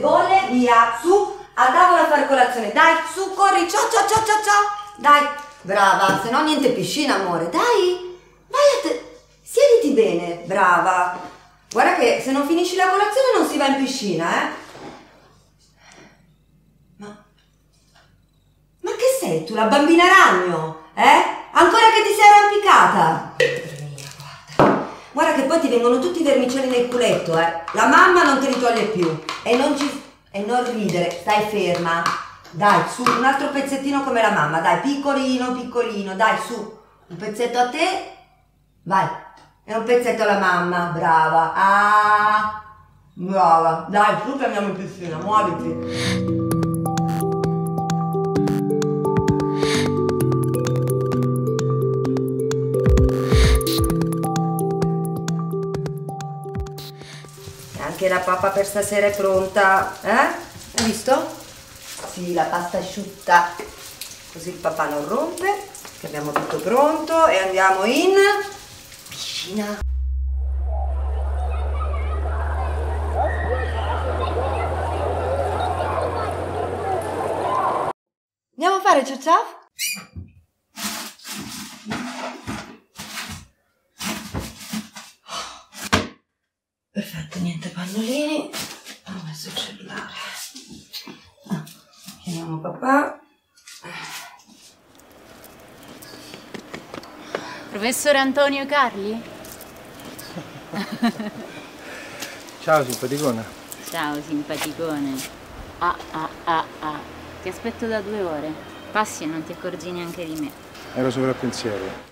bolle, via, su, a tavola a fare colazione, dai, su, corri, ciao, ciao, ciao, ciao, ciao, dai, brava, se no niente piscina, amore, dai, vai a te, siediti bene, brava, guarda che se non finisci la colazione non si va in piscina, Ma che sei tu, la bambina ragno, Ancora che ti sei arrampicata? Guarda che poi ti vengono tutti i vermicelli nel culetto, La mamma non te li toglie più. E non ridere, stai ferma. Dai, su, un altro pezzettino come la mamma, dai, piccolino, piccolino, dai, su. Un pezzetto a te, vai. E un pezzetto alla mamma, brava. Ah, brava. Dai, su che andiamo in piscina, muoviti. Anche la pappa per stasera è pronta, Hai visto? Sì, la pasta asciutta, così il papà non rompe, che abbiamo tutto pronto e andiamo in piscina. Andiamo a fare ciao ciao? Perfetto, niente pannolini, ho messo il cellulare. Chiamiamo papà. Professore Antonio Carli? Ciao simpaticona. Ciao simpaticone. Ti aspetto da 2 ore. Passi e non ti accorgi neanche di me. Ero sopra il pensiero.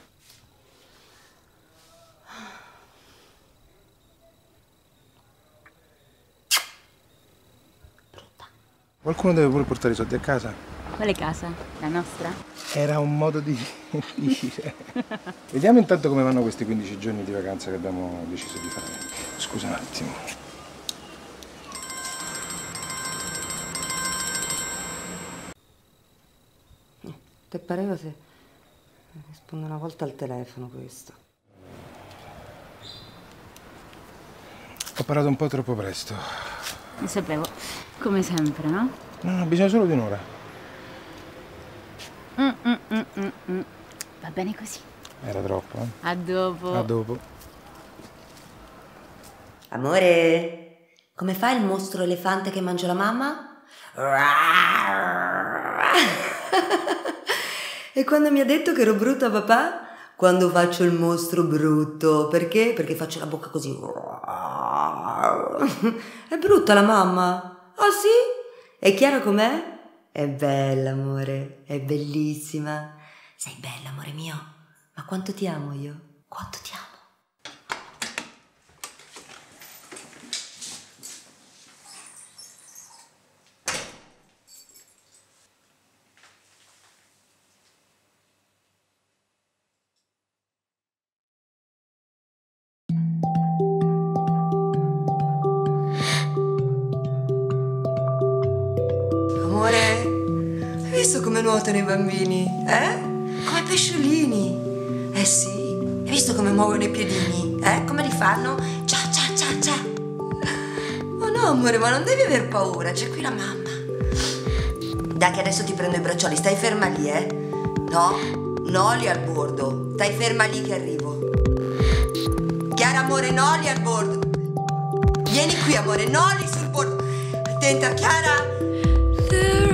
Qualcuno deve pure portare i soldi a casa. Quale casa? La nostra? Era un modo di dire. Vediamo intanto come vanno questi 15 giorni di vacanza che abbiamo deciso di fare. Scusa un attimo. Ti pareva se risponde una volta al telefono questo? Ho parlato un po' troppo presto. Lo sapevo, come sempre, no? No, bisogna solo di un'ora. Va bene così. Era troppo, A dopo. A dopo. Amore, come fa il mostro elefante che mangia la mamma? E quando mi ha detto che ero brutta papà? Quando faccio il mostro brutto. Perché? Perché faccio la bocca così. È brutta la mamma? Ah sì? È chiara com'è? È bella, amore. È bellissima. Sei bella, amore mio. Ma quanto ti amo io? Quanto ti amo? Amore, hai visto come nuotano i bambini? Come pesciolini. Eh sì, hai visto come muovono i piedini? Come li fanno? Ciao, ciao, ciao, ciao. Oh no, amore, ma non devi aver paura, c'è qui la mamma. Dai che adesso ti prendo i braccioli, stai ferma lì, No, no lì al bordo. Stai ferma lì che arrivo. Chiara, amore, no lì al bordo. Vieni qui, amore, no lì sul bordo. Attenta, Chiara.